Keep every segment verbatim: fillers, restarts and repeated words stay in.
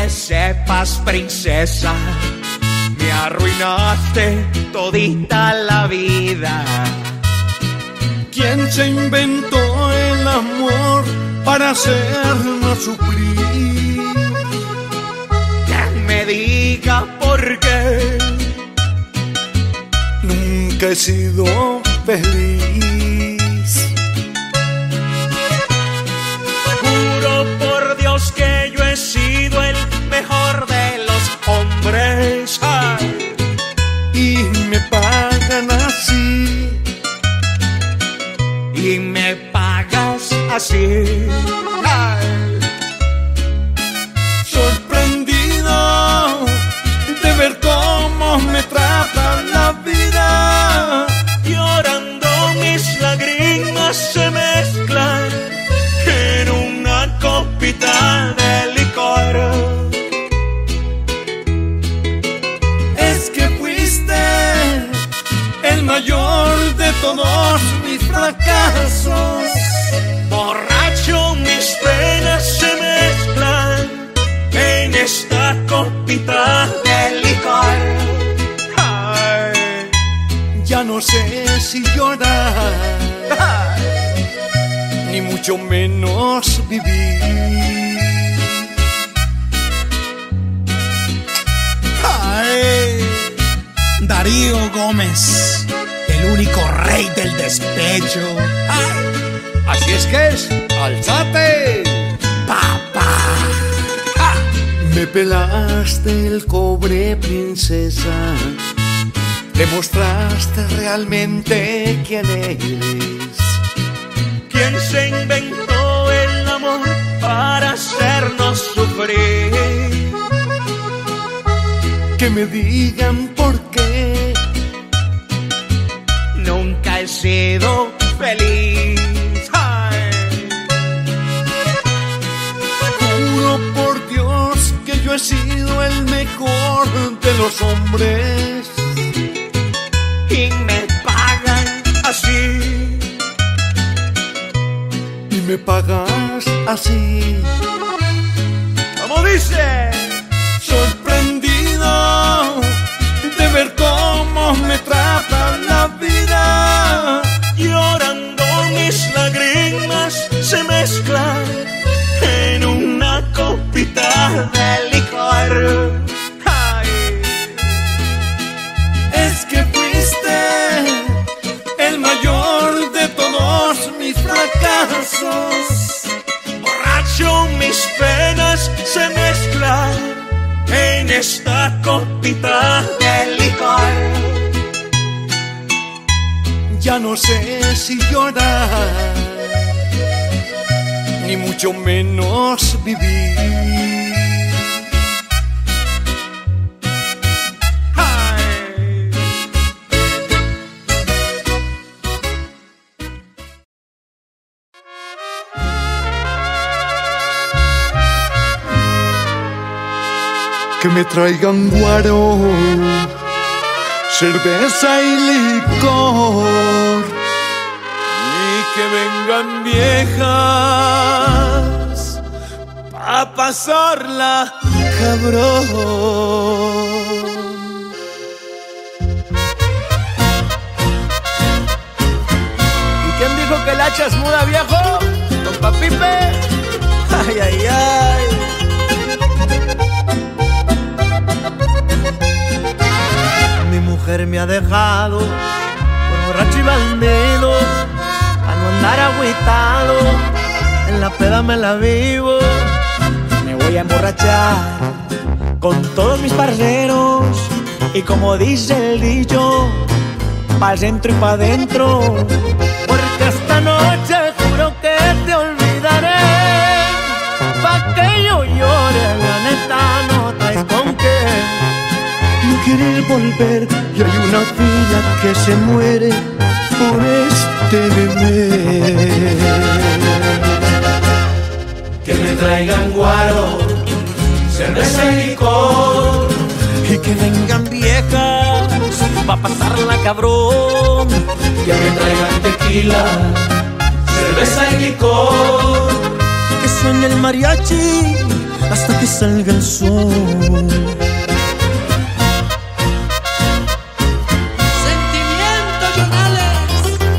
que sepas, princesa, me arruinaste todita la vida. ¿Quién se inventó el amor para hacernos sufrir? Que me diga por qué nunca he sido feliz. Juro por Dios que yo he sido el mejor de los hombres. Ay. Y me pagan así. Y me pagas así. Ay. Sorprendido de ver cómo me trata la vida. Llorando mis lágrimas se mezclan en una copita de licor. Es que fuiste el mayor de todos mis fracasos. Borracho, mis penas se mezclan en esta copita de licor. Ay. Ya no sé si llorar, Ay. ni mucho menos vivir. Ay. Darío Gómez, el único rey del despecho. Ay. Así es que es, alzate, Papá. ¡Ja! Me pelaste el cobre, princesa. Demostraste realmente quién eres. ¿Quién se inventó el amor para hacernos sufrir? Que me digan por qué Nunca he sido feliz. Ay. juro por Dios que yo he sido el mejor de los hombres. Y me pagan así. Y me pagas así. ¿Cómo dice? Sorprendido de ver cómo me trata la vida. Llorando mis lágrimas se mezclan en una copita de licor. Ay. Es que fuiste el mayor de todos mis fracasos. Borracho, mis penas se mezclan en esta copita de licor. Ya no sé si llorar, ni mucho menos vivir. Ay. Que me traigan guaro, cerveza y licor, y que vengan viejas a pasarla cabrón. ¿Y quién dijo que el hacha es muda, viejo? ¿Compa Pipe? Ay, ay, ay. Mi mujer me ha dejado por borracho y bandido, a no andar agüitado, en la peda me la vivo. Me voy a emborrachar con todos mis parceros, y como dice el dicho, pa'l centro y pa' dentro, porque esta noche juro que te olvidaré, pa' que yo llore, la neta no traes con qué. No quieres volver y hay una fila que se muere por este bebé. Que me traigan guaro, cerveza y licor, Y que vengan viejas pa' pasarla cabrón. que me traigan tequila, cerveza y licor, Que suene el mariachi hasta que salga el sol. Sentimiento, Jonales.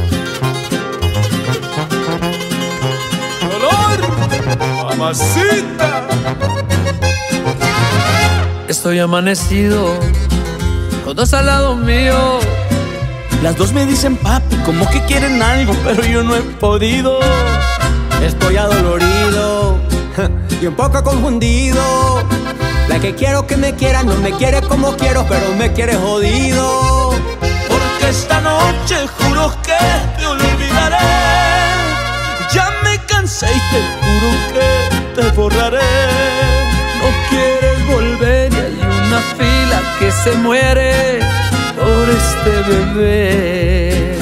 Dolor, mamacita. Estoy amanecido, los dos al lado mío. Las dos me dicen papi, como que quieren algo, pero yo no he podido. Estoy adolorido y un poco confundido. La que quiero que me quiera no me quiere como quiero, pero me quiere jodido. Porque esta noche juro que te olvidaré. Ya me cansé y te juro que te borraré. No quieres volver y hay una fila que se muere por este bebé.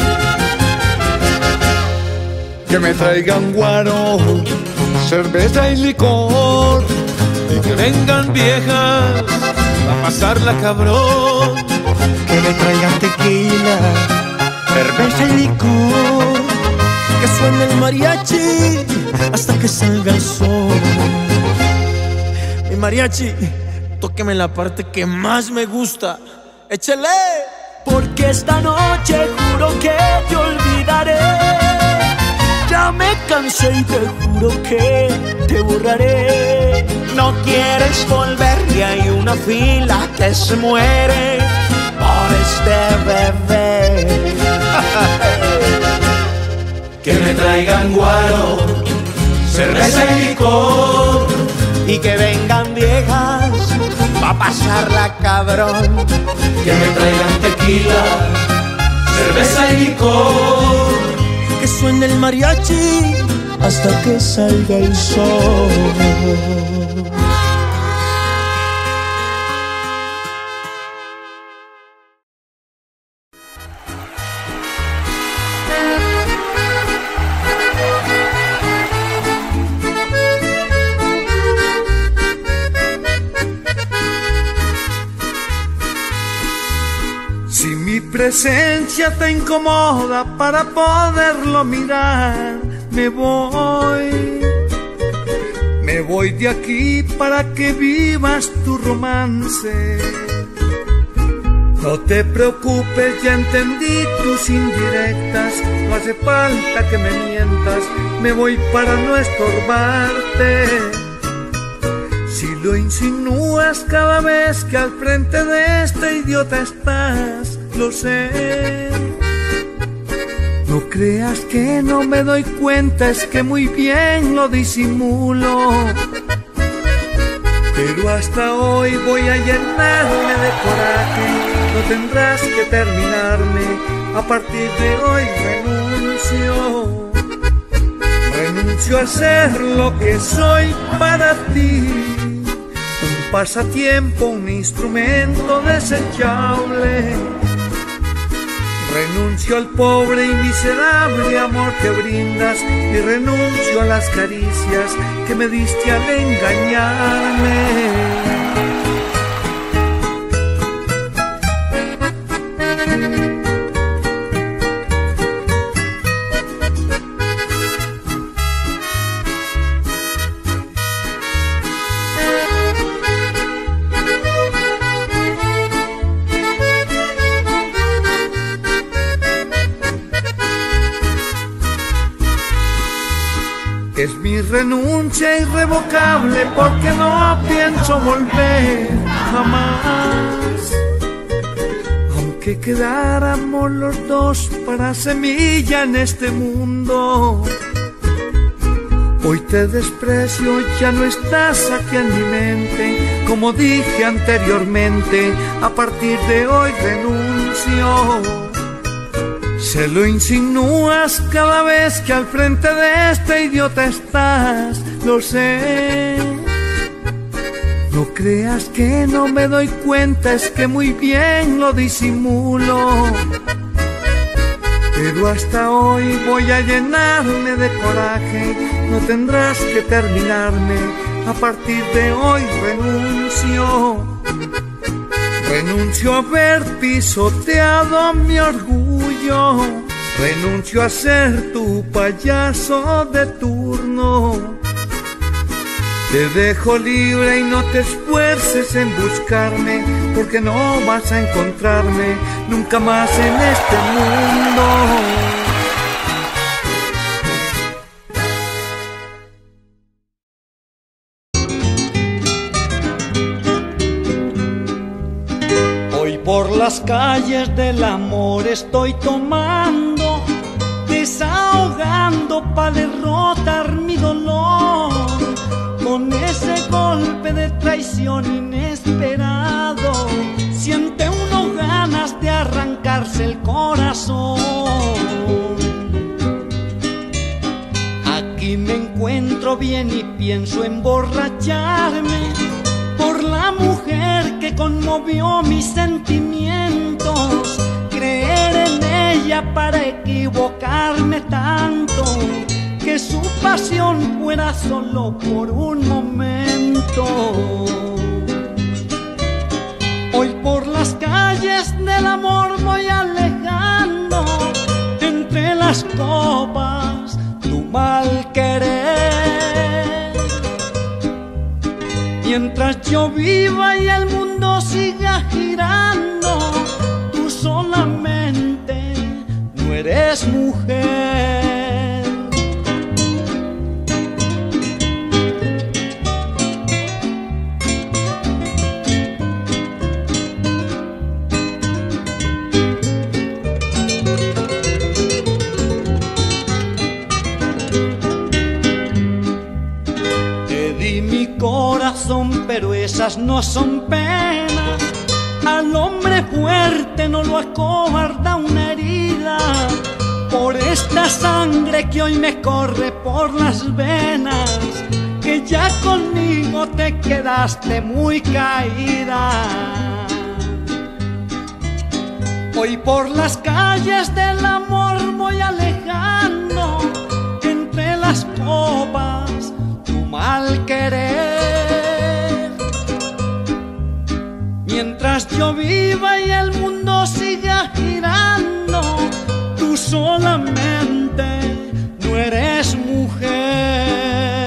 Que me traigan guaro, cerveza y licor, y que vengan viejas a pasarla cabrón. que me traigan tequila, cerveza y licor, Que suene el mariachi hasta que salga el sol. Mi mariachi, tóqueme la parte que más me gusta. ¡Échale! Porque esta noche juro que te olvidaré. Ya me cansé y te juro que te borraré. No quieres volver y hay una fila que se muere por este bebé. Que me traigan guaro, cerveza y licor, Y que vengan viejas pa' pasarla cabrón. que me traigan tequila, cerveza y licor, Que suene el mariachi hasta que salga el sol. Si mi presencia te incomoda para poderlo mirar, me voy. Me voy de aquí para que vivas tu romance. No te preocupes, ya entendí tus indirectas. No hace falta que me mientas, me voy para no estorbarte. Si lo insinúas cada vez que al frente de este idiota estás, lo sé. No creas que no me doy cuenta, es que muy bien lo disimulo. Pero hasta hoy voy a llenarme de coraje, no tendrás que terminarme, a partir de hoy renuncio. Renuncio a ser lo que soy para ti, un pasatiempo, un instrumento desechable. Renuncio al pobre y miserable amor que brindas y renuncio a las caricias que me diste al engañarme. Es mi renuncia irrevocable porque no pienso volver jamás. Aunque quedáramos los dos para semilla en este mundo, hoy te desprecio, ya no estás aquí en mi mente. Como dije anteriormente, a partir de hoy renuncio. Se lo insinúas cada vez que al frente de este idiota estás, lo sé. No creas que no me doy cuenta, es que muy bien lo disimulo. Pero hasta hoy voy a llenarme de coraje, no tendrás que terminarme, a partir de hoy renuncio. Renuncio a haber pisoteado mi orgullo, renuncio a ser tu payaso de turno. Te dejo libre y no te esfuerces en buscarme, porque no vas a encontrarme nunca más en este mundo. Hoy por las calles del amor estoy tomando, desahogando pa' derrotar mi dolor. Con ese golpe de traición inesperado, siente uno ganas de arrancarse el corazón. Aquí me encuentro bien y pienso emborracharme por la mujer que conmovió mis sentimientos. Creer en ella para equivocarme tanto, que su pasión fuera solo por un momento. Hoy por las calles del amor voy alejando, entre las copas tu mal querer. Mientras yo viva y el mundo siga girando, tú solamente no eres mujer. Pero esas no son penas, al hombre fuerte no lo acobarda una herida. Por esta sangre que hoy me corre por las venas, que ya conmigo te quedaste muy caída. Hoy por las calles del amor voy alejando, entre las copas tu mal querer. Mientras yo viva y el mundo siga girando, tú solamente no eres mujer.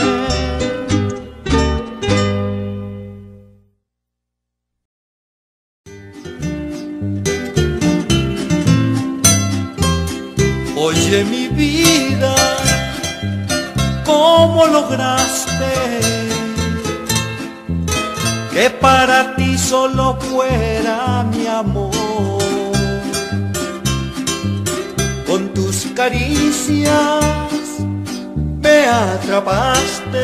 Oye mi vida, ¿cómo lograste que para ti solo fuera mi amor? Con tus caricias me atrapaste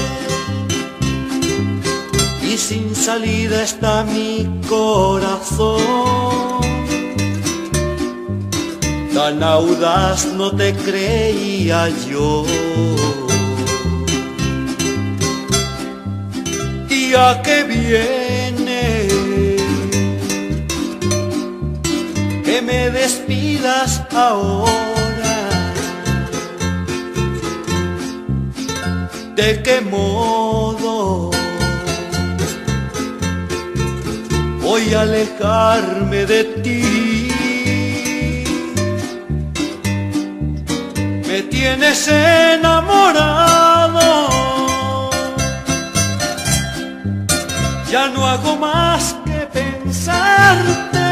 y sin salida está mi corazón. Tan audaz no te creía yo. ¿A qué viene que me despidas ahora? ¿De qué modo voy a alejarme de ti? Me tienes enamorado, ya no hago más que pensarte,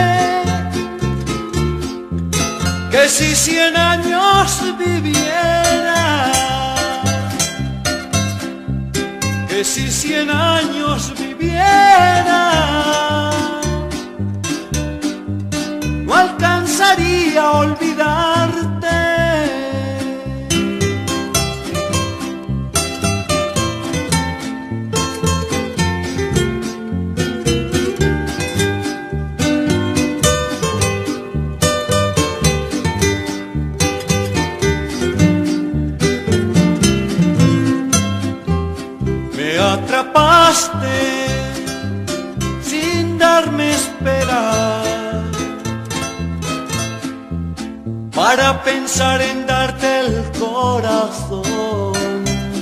que si cien años viviera, que si cien años viviera, no alcanzaría a olvidarte. Atrapaste sin darme esperar, para pensar en darte el corazón.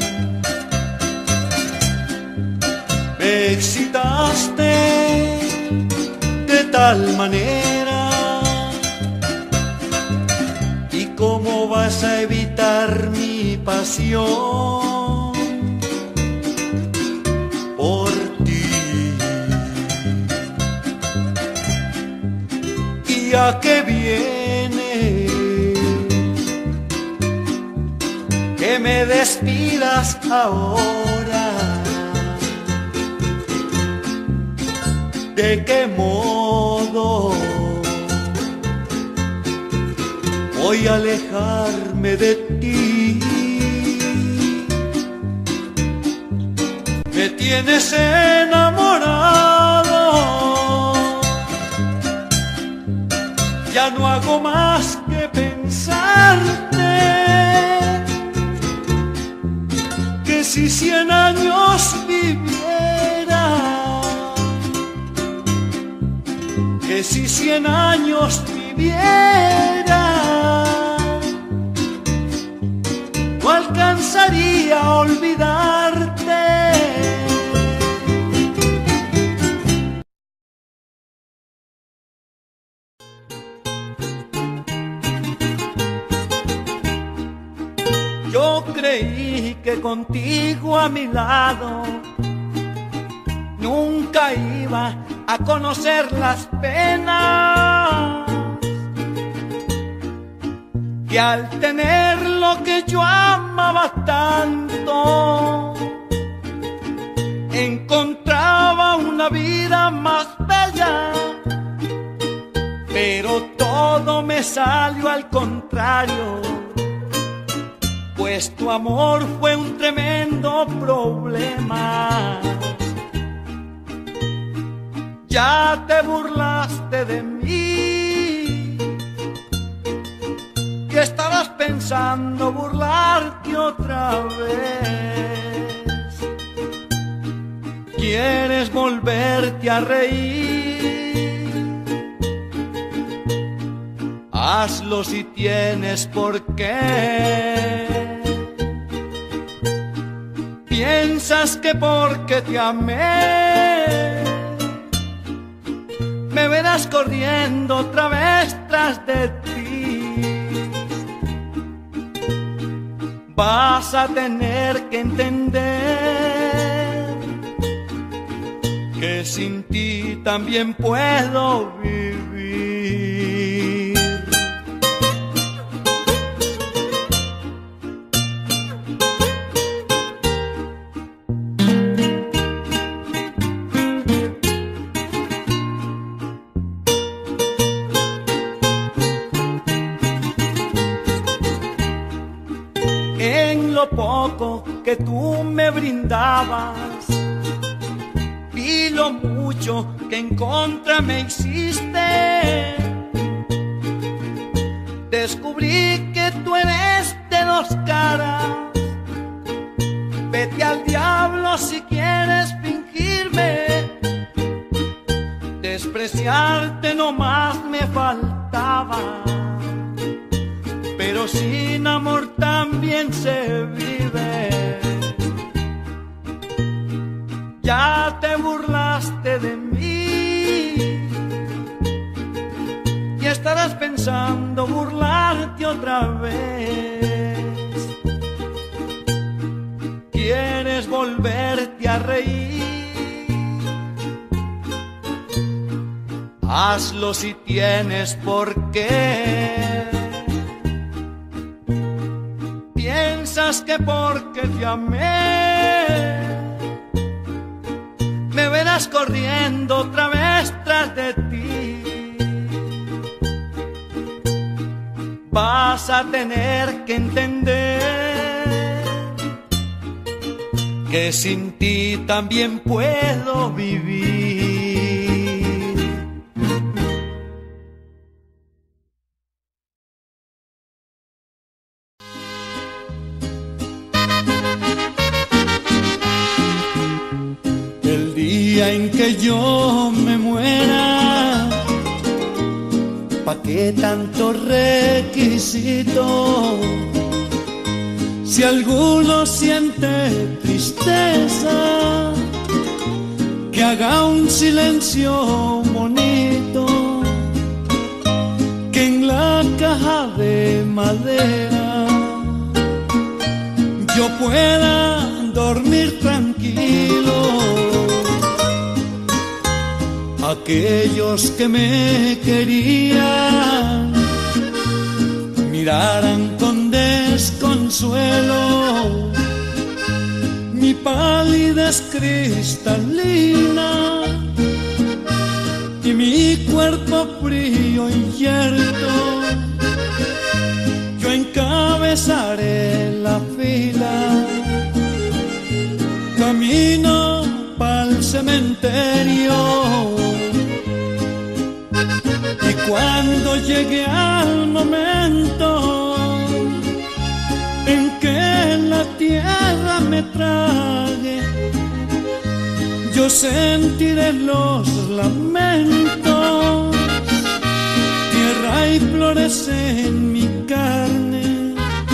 Me excitaste de tal manera, y cómo vas a evitar mi pasión. día que viene, que me despidas ahora. ¿De qué modo voy a alejarme de ti? Me tienes enamorado, ya no hago más que pensarte, que si cien años viviera, que si cien años viviera, no alcanzaría a olvidarte. Yo creí que contigo a mi lado nunca iba a conocer las penas, que al tener lo que yo amaba tanto, encontraba una vida más bella, pero todo me salió al contrario, pues tu amor fue un tremendo problema. Ya te burlaste de mí, que estabas pensando burlarte otra vez. Quieres volverte a reír, hazlo si tienes por qué. Piensas que porque te amé me verás corriendo otra vez tras de ti. Vas a tener que entender que sin ti también puedo vivir. Lo poco que tú me brindabas, vi lo mucho que en contra me hiciste. Descubrí que tú eres de dos caras. Vete al diablo si quieres fingirme. Despreciarte nomás me faltaba, pero sin amor también se vive. Ya te burlaste de mí y estarás pensando burlarte otra vez. Quieres volverte a reír, hazlo si tienes por qué. Piensas que porque te amé me verás corriendo otra vez tras de ti. Vas a tener que entender que sin ti también puedo vivir. En que yo me muera, ¿pa' qué tanto requisito? Si alguno siente tristeza, que haga un silencio bonito, que en la caja de madera yo pueda dormir tranquilo. A aquellos que me querían miraran con desconsuelo mi palidez cristalina y mi cuerpo frío y yerto. Yo encabezaré la fila, camino pa'l cementerio, y cuando llegue al momento en que la tierra me trague, yo sentiré los lamentos, tierra y flores en mi carne,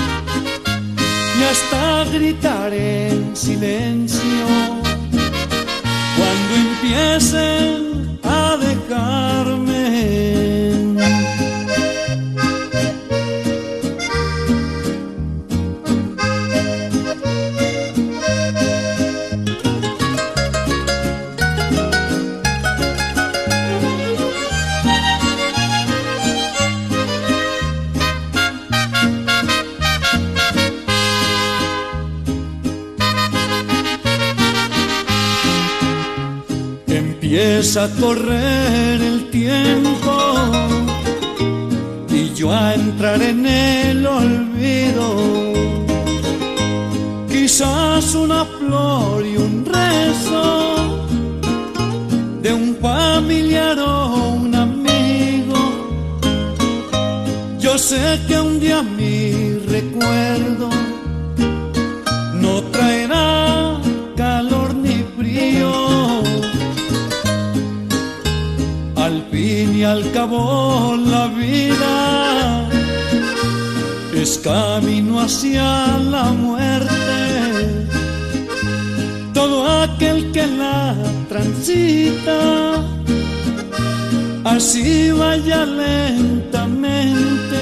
y hasta gritaré en silencio cuando empiecen a dejarme. Empieza a correr el tiempo y yo a entrar en el olvido. Quizás una flor y un rezo de un familiar o un amigo. Yo sé que un día mi recuerdo no traerá calor ni frío. Al fin y al cabo la vida es camino hacia la muerte. Todo aquel que la transita, así vaya lentamente,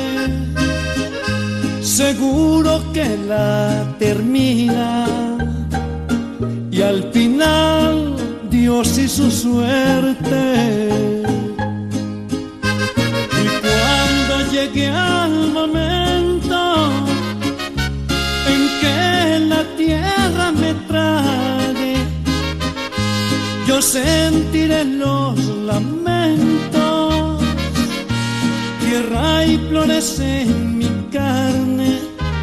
seguro que la termina, y al final Dios y su suerte. Y cuando llegue al momento en que la tierra me trague, yo sentiré los lamentos, tierra y flores en mi carne,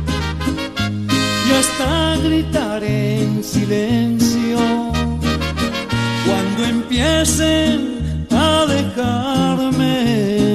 y hasta gritaré en silencio cuando empiecen a dejarme.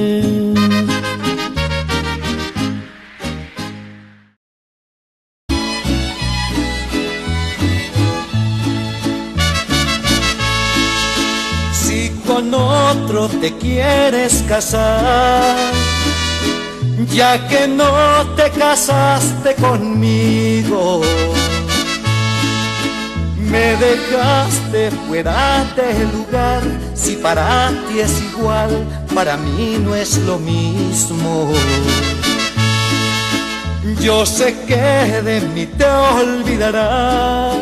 Si con otro te quieres casar, ya que no te casaste conmigo, me dejaste fuera de lugar. Si para ti es igual, para mí no es lo mismo. Yo sé que de mí te olvidarás,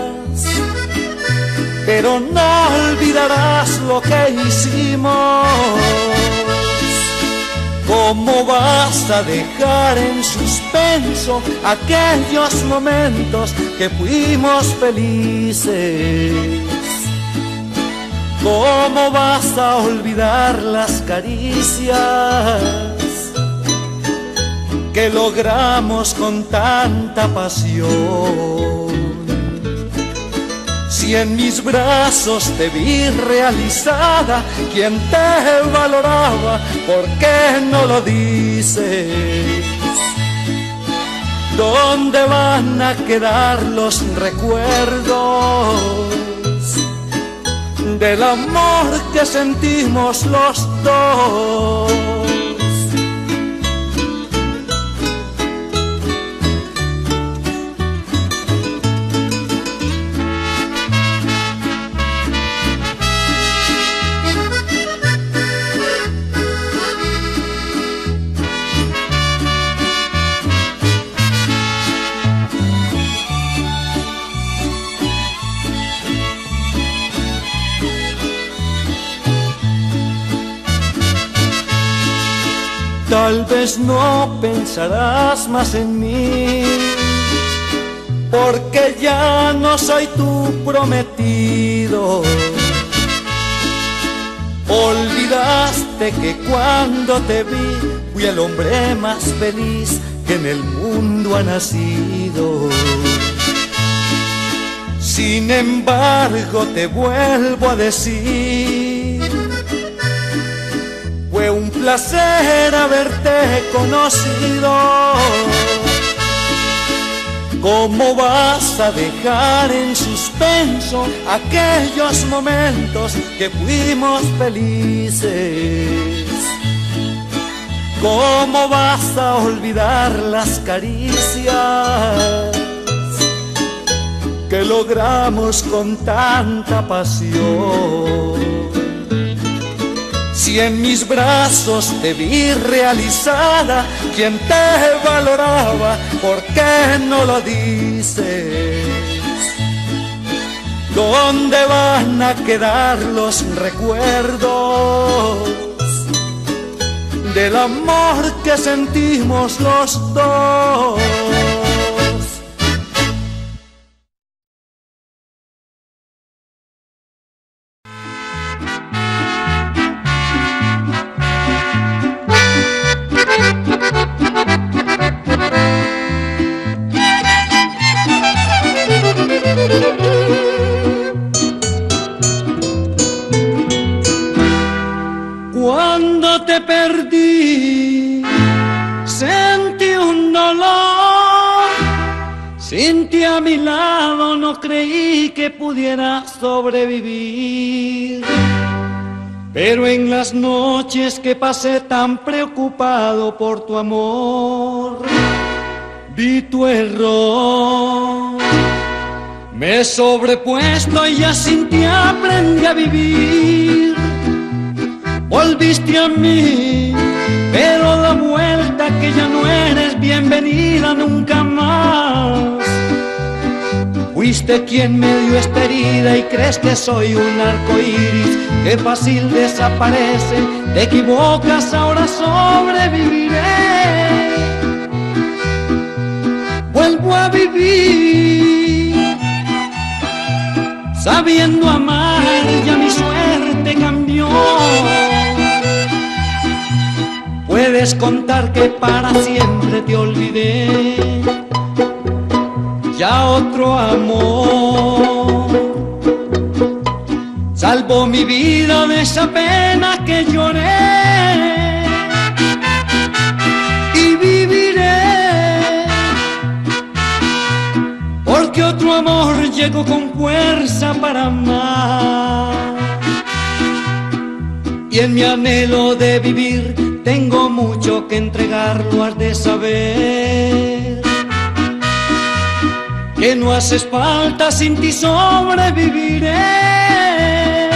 pero no olvidarás lo que hicimos. ¿Cómo vas a dejar en suspenso aquellos momentos que fuimos felices? ¿Cómo vas a olvidar las caricias que logramos con tanta pasión? Si en mis brazos te vi realizada, quien te valoraba, ¿por qué no lo dices? ¿Dónde van a quedar los recuerdos del amor que sentimos los dos? Tal vez no pensarás más en mí, porque ya no soy tu prometido. Olvidaste que cuando te vi fui el hombre más feliz que en el mundo ha nacido. Sin embargo te vuelvo a decir, fue un placer haberte conocido. ¿Cómo vas a dejar en suspenso aquellos momentos que fuimos felices? ¿Cómo vas a olvidar las caricias que logramos con tanta pasión? Si en mis brazos te vi realizada, quien te valoraba, ¿por qué no lo dices? ¿Dónde van a quedar los recuerdos del amor que sentimos los dos? Cuando te perdí, sentí un dolor. Sin ti a mi lado no creí que pudiera sobrevivir. Pero en las noches que pasé tan preocupado por tu amor, vi tu error. Me he sobrepuesto y ya sin ti aprendí a vivir. Volviste a mí, pero da vuelta que ya no eres bienvenida nunca más. Fuiste quien me dio esta herida y crees que soy un arco iris que fácil desaparece. Te equivocas, ahora sobreviviré. Vuelvo a vivir, sabiendo amar, ya mi suerte cambió. Puedes contar que para siempre te olvidé, ya otro amor salvó mi vida de esa pena que lloré. Y viviré, porque otro amor llegó con fuerza para amar. Y en mi anhelo de vivir tengo mucho que entregar, lo has de saber. Que no haces falta, sin ti sobreviviré.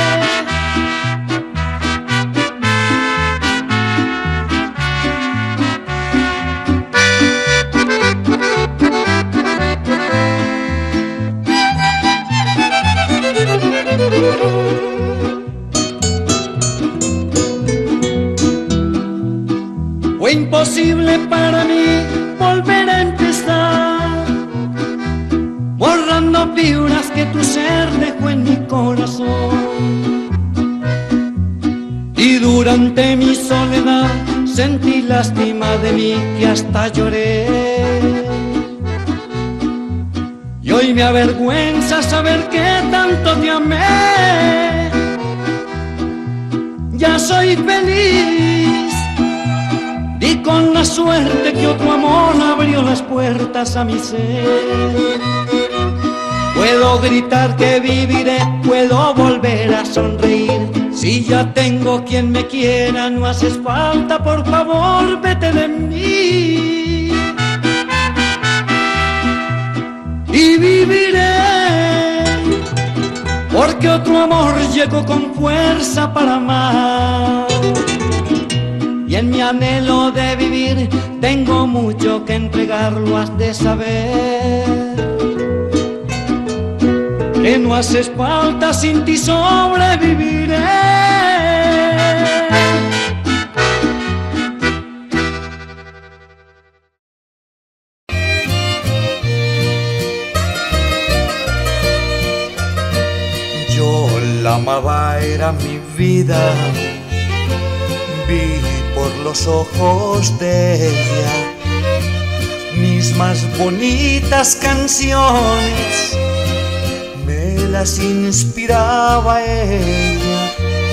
Fue imposible para mí volver a empezar, borrando figuras que tu ser dejó en mi corazón. Y durante mi soledad sentí lástima de mí que hasta lloré. Y hoy me avergüenza saber que tanto te amé. Ya soy feliz, y con la suerte que otro amor abrió las puertas a mi ser. Puedo gritar que viviré, puedo volver a sonreír. Si ya tengo quien me quiera, no haces falta, por favor, vete de mí. Y viviré, porque otro amor llegó con fuerza para amar. Y en mi anhelo de vivir tengo mucho que entregar, lo has de saber. Que no haces falta, sin ti sobreviviré. la amaba, era mi vida. Vi por los ojos de ella mis más bonitas canciones, me las inspiraba ella,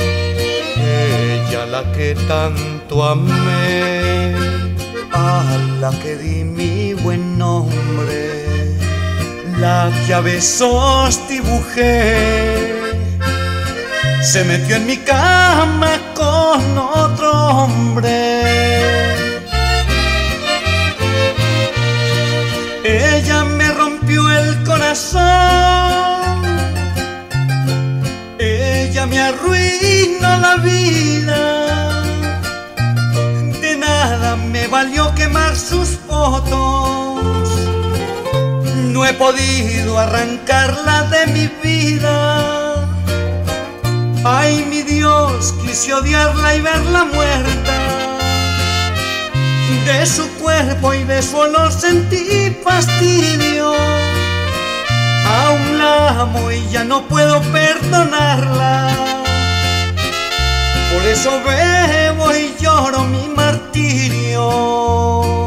ella la que tanto amé, a la que di mi buen nombre, la que a besos dibujé. Se metió en mi cama con otro hombre. Ella me rompió el corazón. Ella me arruinó la vida. De nada me valió quemar sus fotos. No he podido arrancarla de mi vida. Ay, mi Dios, quise odiarla y verla muerta. De su cuerpo y de su olor sentí fastidio. Aún la amo y ya no puedo perdonarla. Por eso bebo y lloro mi martirio.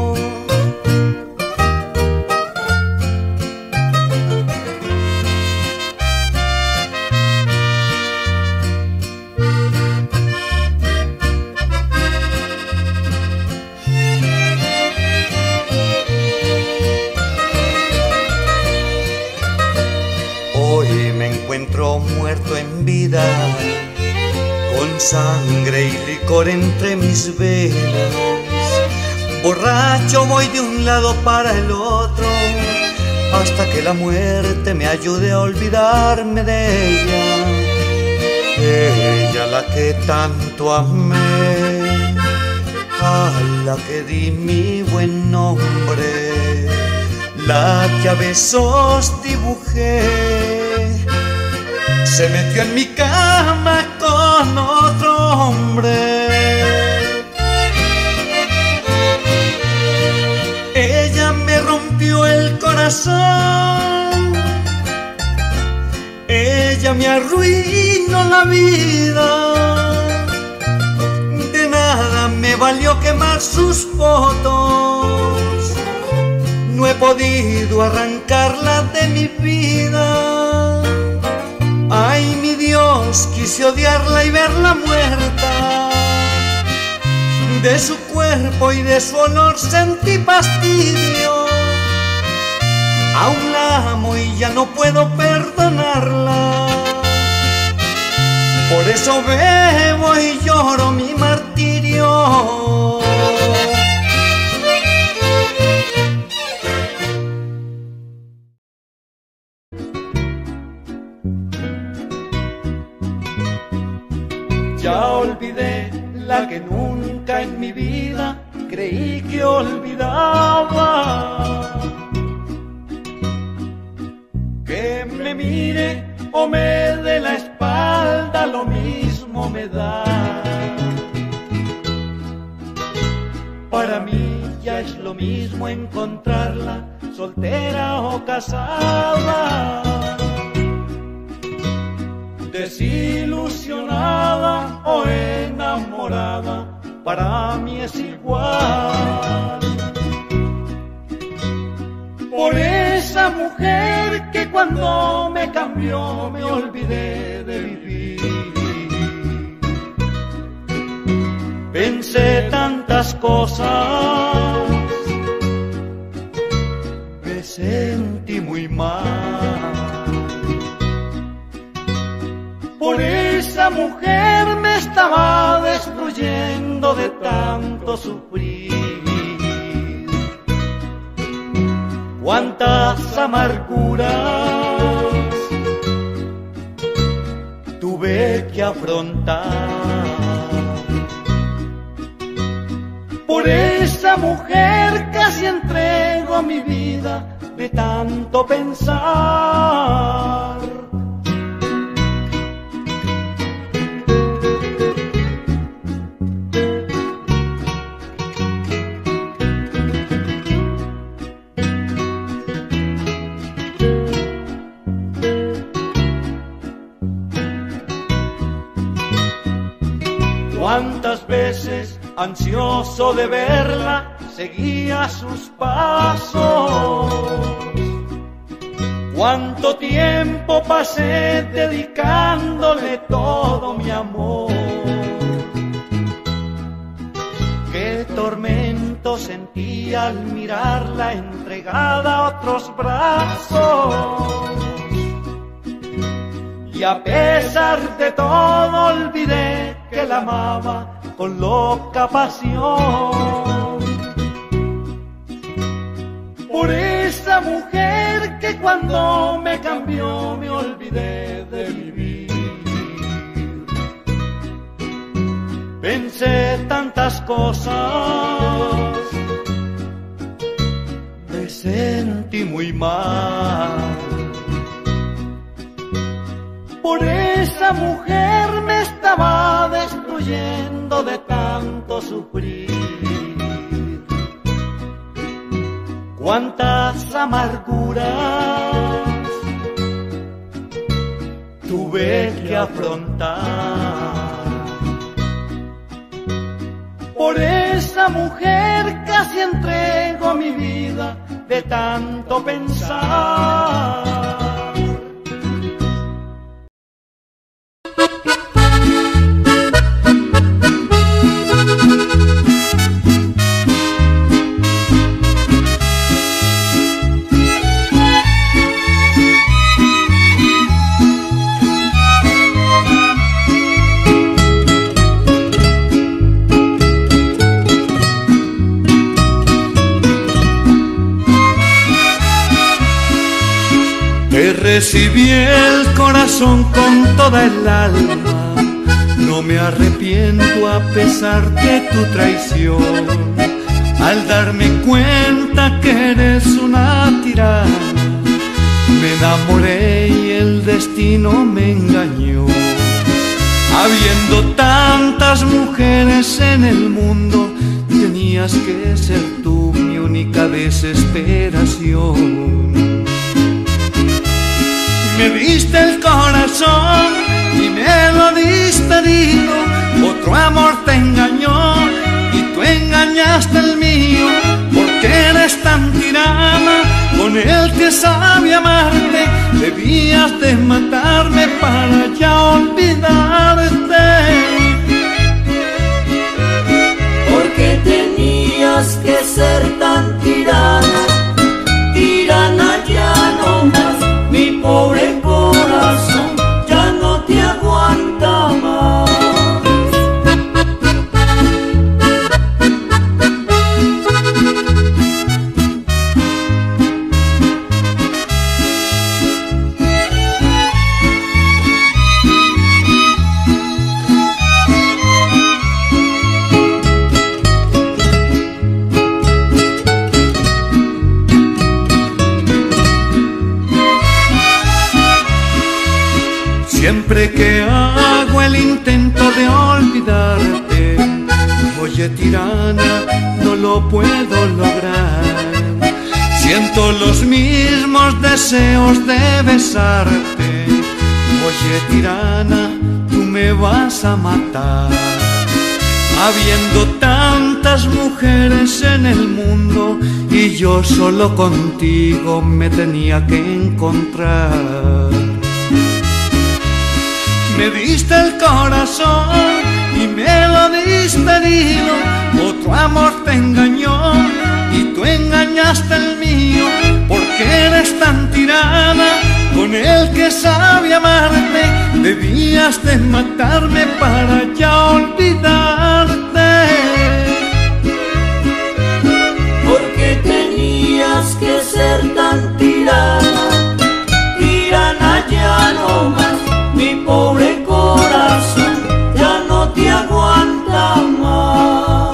Muerto en vida, con sangre y licor entre mis venas. Borracho voy de un lado para el otro, hasta que la muerte me ayude a olvidarme de ella. Ella la que tanto amé, a la que di mi buen nombre, la que a besos dibujé. Se metió en mi cama con otro hombre. Ella me rompió el corazón. Ella me arruinó la vida. De nada me valió quemar sus fotos. No he podido arrancarla de mi vida. Ay, mi Dios, quise odiarla y verla muerta. De su cuerpo y de su olor sentí fastidio. Aún la amo y ya no puedo perdonarla. Por eso bebo y lloro mi martirio. Ya olvidé la que nunca en mi vida creí que olvidaba. Que me mire o me dé la espalda, lo mismo me da. Para mí ya es lo mismo encontrarla soltera o casada. Desilusionada o enamorada, para mí es igual. Por esa mujer que cuando me cambió me olvidé de vivir. Pensé tantas cosas, me sentí muy mal. Por esa mujer me estaba destruyendo de tanto sufrir. Cuántas amarguras tuve que afrontar. Por esa mujer casi entrego mi vida de tanto pensar. veces, ansioso de verla, seguía sus pasos. Cuánto tiempo pasé dedicándole todo mi amor. Qué tormento sentí al mirarla entregada a otros brazos. Y a pesar de todo olvidé que la amaba con loca pasión. Por esa mujer que cuando me cambió me olvidé de vivir. Pensé tantas cosas, me sentí muy mal. Por esa mujer me estaba destruyendo de tanto sufrir. Cuántas amarguras tuve que afrontar. Por esa mujer casi entrego mi vida de tanto pensar. Te recibí el corazón con toda el alma, no me arrepiento a pesar de tu traición. Al darme cuenta que eres una tirana, me enamoré y el destino me engañó. Habiendo tantas mujeres en el mundo, tenías que ser tú mi única desesperación. Me diste el corazón y me lo diste herido, otro amor te engañó y tú engañaste el mío. Porque eres tan tirana con el que sabe amarte, debías de matarme para ya olvidarte. Porque tenías que ser tan tirana, tirana ya no más. Mi pobre corazón ya no te aguanta más. Siempre que hago el intento de olvidarte, oye tirana, no lo puedo lograr. Siento los mismos deseos de besarte, oye tirana, tú me vas a matar. Habiendo tantas mujeres en el mundo y yo solo contigo me tenía que encontrar. Me diste el corazón y me lo diste herido, otro amor te engañó y tú engañaste el mío. Porque eres tan tirana con el que sabe amarte, debías de matarme para ya olvidarte. Porque tenías que ser tan tirana, tirana ya no más. Mi pobre corazón ya no te aguanta más.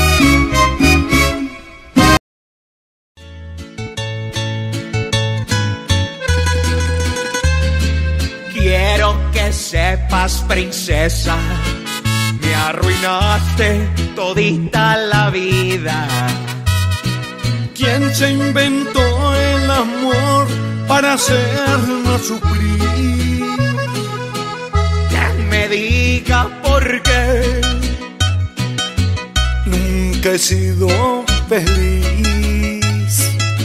Quiero que sepas, princesa, me arruinaste todita la vida. ¿Quién se inventó el amor para hacernos sufrir? Me diga por qué nunca he sido feliz.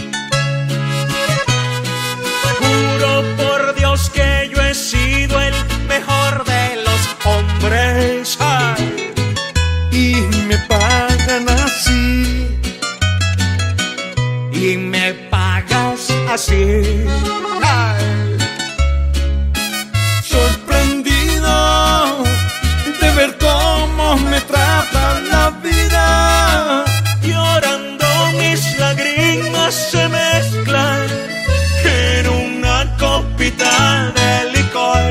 Juro por Dios que yo he sido el mejor de los hombres. Ay. Y me pagan así. Y me pagas así. Ay. Sorprendido de ver cómo me trata la vida. Llorando mis lágrimas se mezclan en una copita de licor.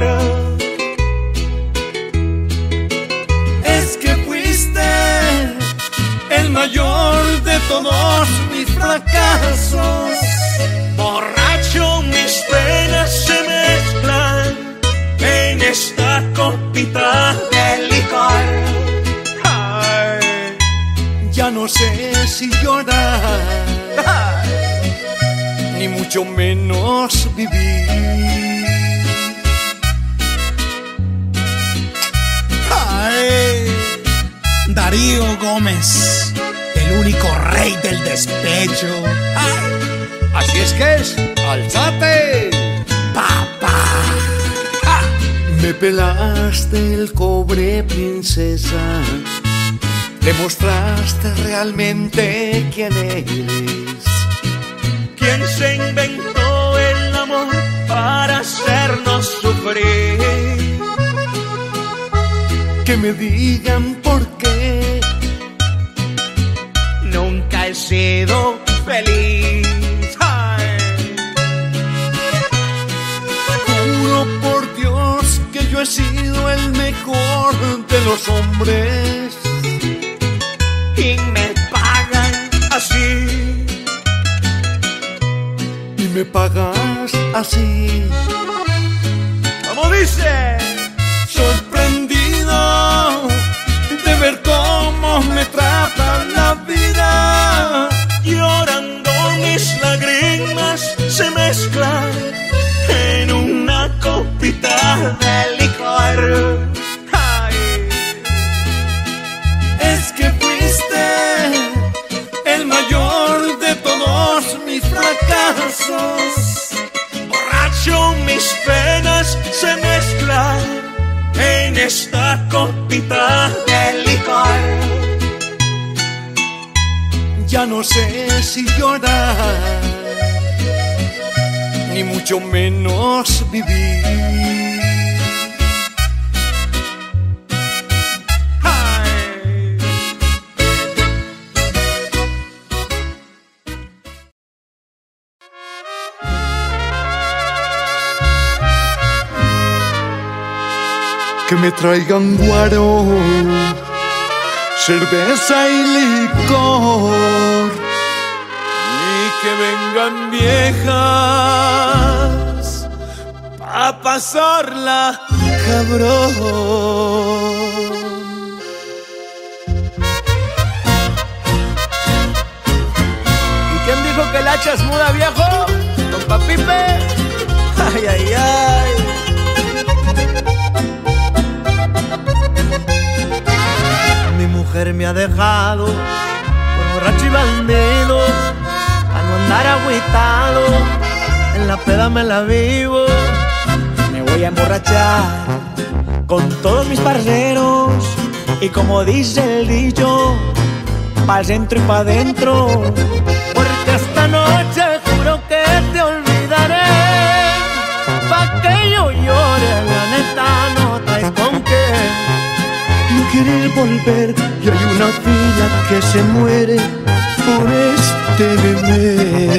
Es que fuiste el mayor de todos mis fracasos. Borracho mis penas se mezclan en esta copita de licor. Ay. Ya no sé si llorar, Ay. ni mucho menos vivir. Ay, Darío Gómez, el único rey del despecho. Ay. Así es que es, alzate. Papá. ¡Ja! Me pelaste el cobre, princesa. Demostraste realmente quién eres. ¿Quién se inventó el amor para hacernos sufrir? Que me digan por qué Nunca he sido feliz. Ay. juro por Dios que yo he sido el mejor de los hombres. Y me pagan así. Y me pagas así. ¿Cómo dice? Sorprendido de ver cómo me trata la vida. Llorando mis lágrimas se mezclan en una copita de licor. Ay. Es que fuiste el mayor de todos mis fracasos. Borracho mis penas se mezclan en esta copita de licor. Ya no sé si llorar, ni mucho menos vivir. Ay. Que me traigan guaro, cerveza y licor, Y que vengan viejas a pasarla, cabrón. ¿Y quién dijo que el hacha es muda, viejo? ¿Don Papipe? Ay, ay, ay. Mi mujer me ha dejado por borracho y bandido, a no andar agüitado, en la peda me la vivo. Me voy a emborrachar con todos mis parceros y como dice el dicho, pa'l centro y pa' dentro. Porque esta noche juro que te olvidaré, pa' que yo llore, la neta no traes con qué. no querer volver y hay una fila que se muere por este bebé.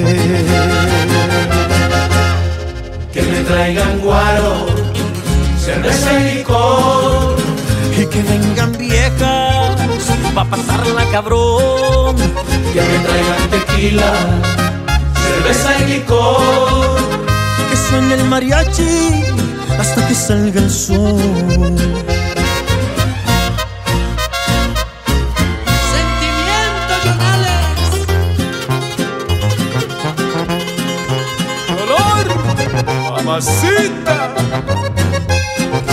Que me traigan guaro, cerveza y licor. Y que vengan viejas pa' pasarla, cabrón. Que me traigan tequila, cerveza y licor. Que suene el mariachi hasta que salga el sol. Sentimiento, Jonales. ¡Dolor! ¡Mamacita!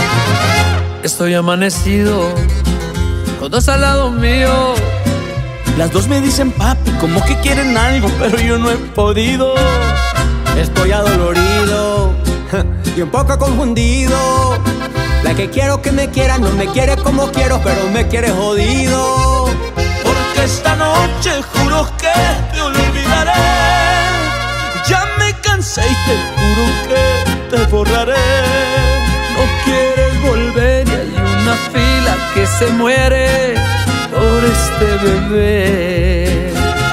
Estoy amanecido, con dos al lado mío, Las dos me dicen papi, como que quieren algo, pero yo no he podido. Estoy adolorido y un poco confundido. La que quiero que me quiera no me quiere como quiero, pero me quiere jodido. Porque esta noche juro que te olvidaré. Ya me cansé y te juro que te borraré. No quieres volver y hay una fila que se muere por este bebé.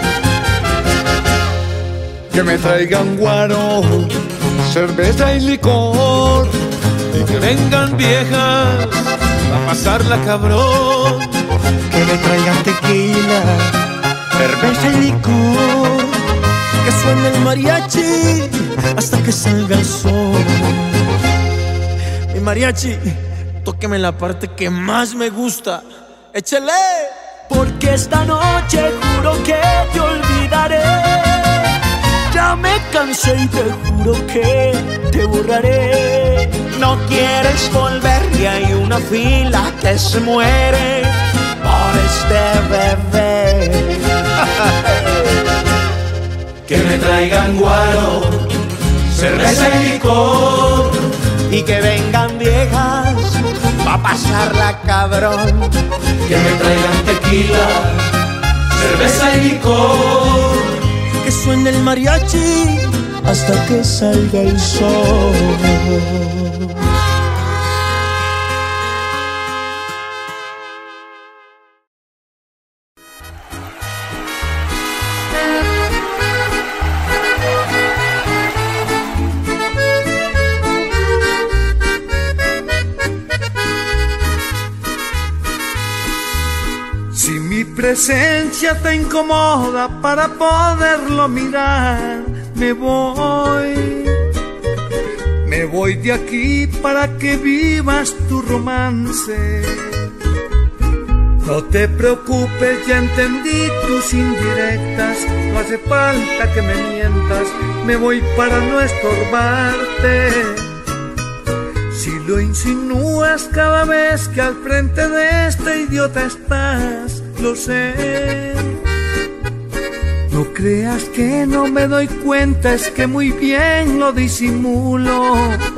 Que me traigan guaro, cerveza y licor, y que vengan viejas a pasarla cabrón. Que me traigan tequila, cerveza y licor, Que suene el mariachi hasta que salga el sol. Mi mariachi, tóqueme la parte que más me gusta. ¡Échale! Porque esta noche juro que te olvidaré. Ya me cansé y te juro que te borraré. No quieres volver y hay una fila que se muere por este bebé. Que me traigan guaro, cerveza y licor, Y que vengan viejas pa' pasarla cabrón. que me traigan tequila, cerveza y licor, Que suene el mariachi hasta que salga el sol. Si mi presencia te incomoda para poderlo mirar, me voy. Me voy de aquí para que vivas tu romance. No te preocupes, ya entendí tus indirectas. No hace falta que me mientas, me voy para no estorbarte. Si lo insinúas cada vez que al frente de este idiota estás, lo sé. No creas que no me doy cuenta, es que muy bien lo disimulo.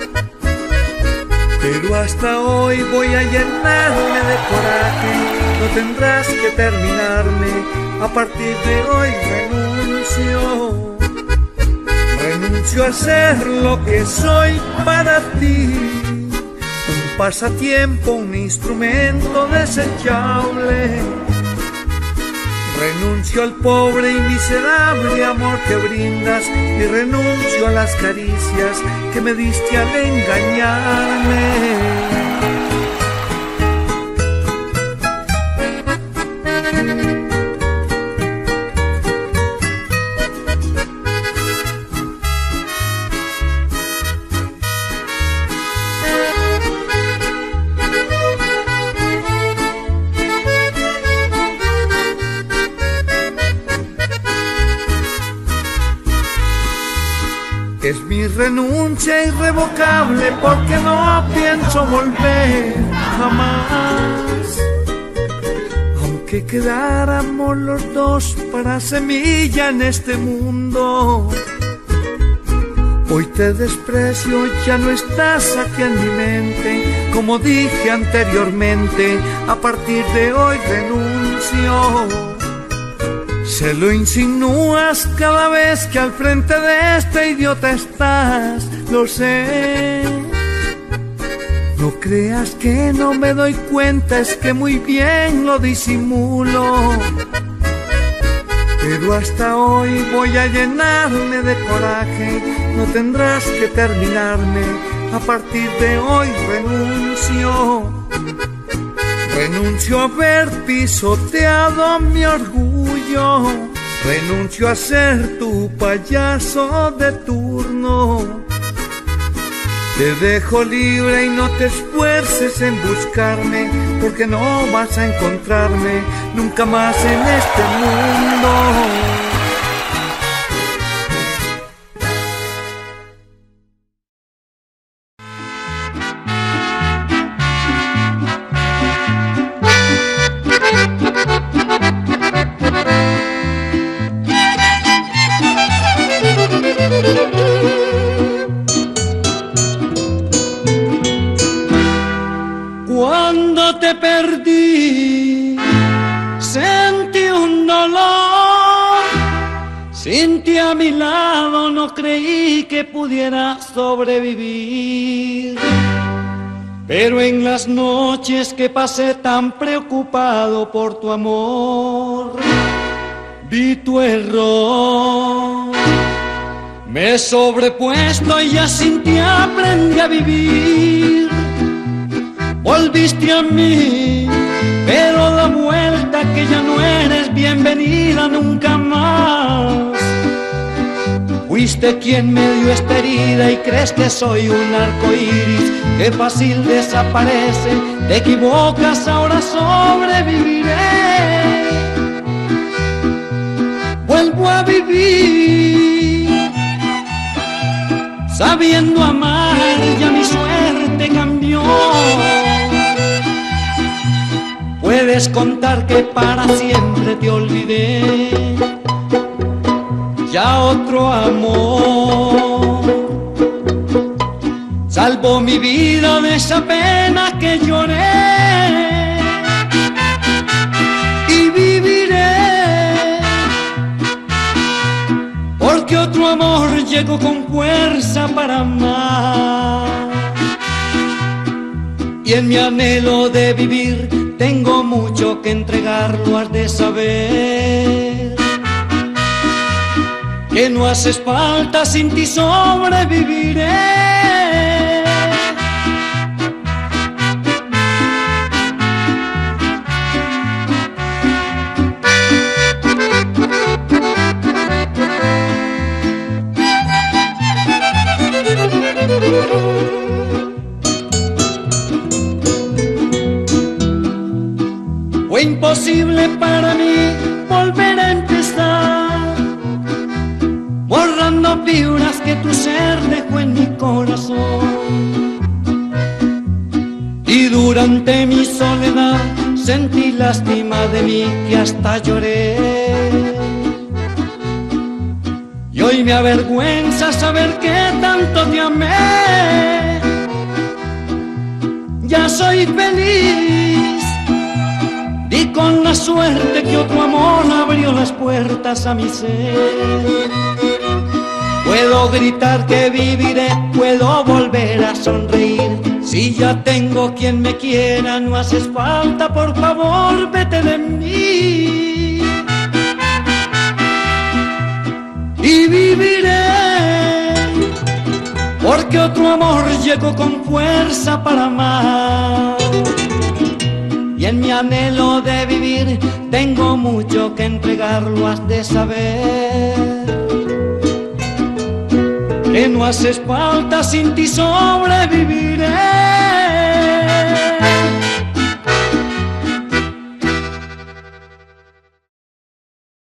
Pero hasta hoy voy a llenarme de coraje, no tendrás que terminarme, a partir de hoy renuncio. Renuncio a ser lo que soy para ti, un pasatiempo, un instrumento desechable. Renuncio al pobre y miserable amor que brindas y renuncio a las caricias que me diste al engañarme. Es mi renuncia irrevocable porque no pienso volver jamás. Aunque quedáramos los dos para semilla en este mundo, hoy te desprecio, ya no estás aquí en mi mente. Como dije anteriormente, a partir de hoy renuncio. Se lo insinúas cada vez que al frente de este idiota estás, lo sé. No creas que no me doy cuenta, es que muy bien lo disimulo. Pero hasta hoy voy a llenarme de coraje, no tendrás que terminarme, a partir de hoy renuncio. Renuncio a haber pisoteado mi orgullo, renuncio a ser tu payaso de turno. Te dejo libre y no te esfuerces en buscarme, porque no vas a encontrarme nunca más en este mundo. lado no creí que pudiera sobrevivir. Pero en las noches que pasé tan preocupado por tu amor, vi tu error. Me he sobrepuesto y ya sin ti aprendí a vivir. Volviste a mí, pero da vuelta que ya no eres bienvenida nunca más. Fuiste quien me dio esta herida y crees que soy un arco iris que fácil desaparece. Te equivocas, ahora sobreviviré. Vuelvo a vivir, sabiendo amar, ya mi suerte cambió. Puedes contar que para siempre te olvidé. Ya otro amor salvó mi vida de esa pena que lloré. Y viviré, porque otro amor llegó con fuerza para amar. Y en mi anhelo de vivir tengo mucho que entregar, lo has de saber. Que no haces falta, sin ti sobreviviré. Fue imposible para mí volver a empezar, borrando fibras que tu ser dejó en mi corazón. Y durante mi soledad sentí lástima de mí que hasta lloré. Y hoy me avergüenza saber que tanto te amé. Ya soy feliz, di con la suerte que otro amor abrió las puertas a mi ser. Puedo gritar que viviré, puedo volver a sonreír. Si ya tengo quien me quiera, no haces falta, por favor, vete de mí. Y viviré, porque otro amor llegó con fuerza para amar. Y en mi anhelo de vivir tengo mucho que entregar, lo has de saber. Que no haces falta, sin ti sobreviviré.